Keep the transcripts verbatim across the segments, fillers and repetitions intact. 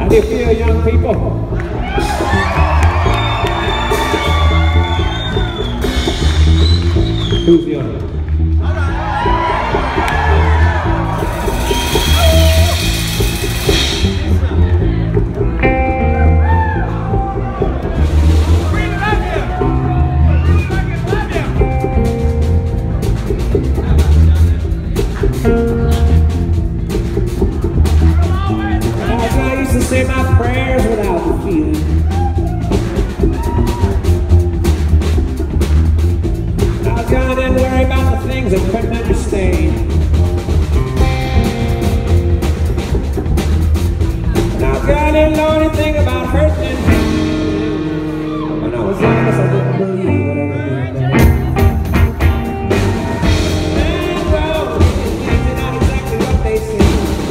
How do you feel, young people? Who's the other? I used to say my prayers without the feeling. I was gonna then worry about the things I couldn't understand. And I was gonna didn't know anything about hurting. When I was young, I guess I didn't believe whatever it meant. And well, things are not exactly what they seem.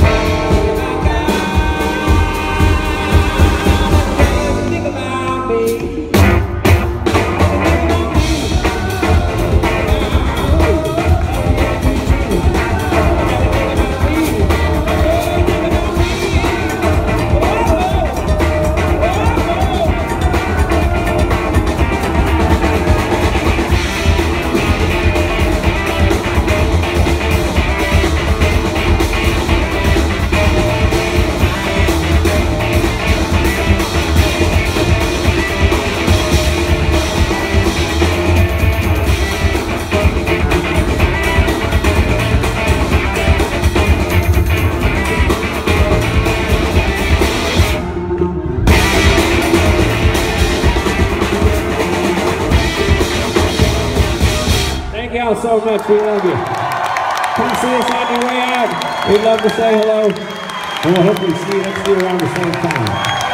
Thank y'all so much. We love you. Come see us on your way out. We'd love to say hello. And we'll hopefully see you next year around the same time.